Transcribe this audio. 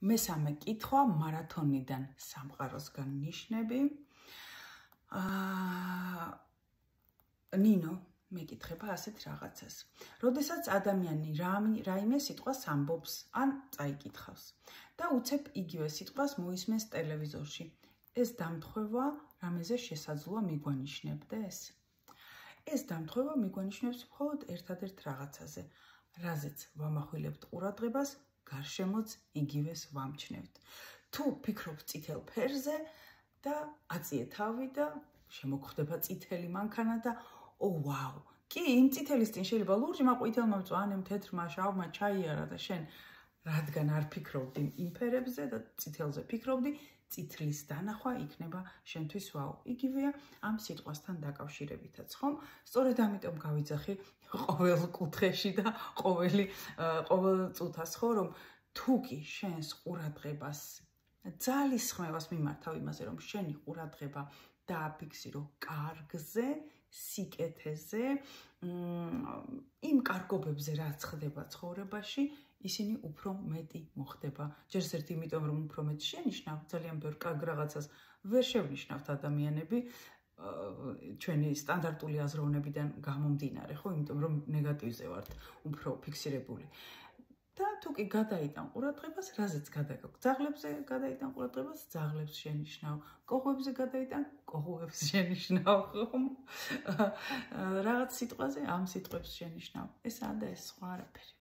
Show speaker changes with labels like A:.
A: მესამე კითხვა მარათონიდან სამყაროსგან ნიშნები. ნინო მეკითხება ასეთ რაღაცას. როდესაც ადამიანი რაიმე სიტყვას ამბობს ან წაიკითხავს და უცებ იგივე სიტყვას მოისმენს ტელევიზორში. ეს დამთხვევა რამეზე შესაძლოა მიგვანიშნებდეს? ეს დამთხვევა მიგვანიშნებს მხოლოდ ერთადერთ რაღაცაზე, რაზეც ვამახვილებთ ყურადღებას, გარშემოც იგივეს ვამჩნევთ. თუ ფიქრობთ წითელ ფერზე და აწიე თავი და შემოგხვდება წითელი მანქანა და ვაუ, კი, იმ წითელის წინ შეიძლება ლურჯმა, ყვითელმა, მწვანემ, თეთრმა, შავმა ჩაიარა და შენ რადგან არ ფიქრობდი იმ ფერებზე და წითელზე ფიქრობდი, წითლის დანახვა იქნება შენთვის ვაუ. იგივეა ამ სიტყვასთან დაკავშირებითაც, ხომ? სწორედ ამიტომ გავიძახი ყოველ კუთხეში და ყოველ წუთას, ხო, რომ თუ კი შენს ყურადღებას ძალისხმევას მიმართავ იმაზე, რომ შენი ყურადღება დააფიქსირო კარგზე, სიკეთეზე, იმ კარგობებზე, რაც ხდება ცხოვრებაში, ისინი უფრო მეტი მოხდება. ჯერ ერთ იმიტომ, რომ უფრო მეტი შენიშნავ, ძალიან ბევრ კარგ რაღაცას ვერ შევნიშნავთ ადამიანები, ჩვენი სტანდარტული აზროვნებიდან გამომდინარე, ხო, იმიტომ რომ ნეგატივზე ვართ უფრო ფიქსირებული. და თუ კი გადაიტან ყურადღებას, რაზეც გადაგაქვს, ძაღლებზე გადაიტან ყურადღებას, ძაღლებს შენიშნავ, კოღოებზე გადაიტან, კოღოებს შენიშნავ, ხომ? რაღაც სიტყვაზე ამ სიტყვებს შენიშნავ. ესაა და ეს სხვა არაფერი.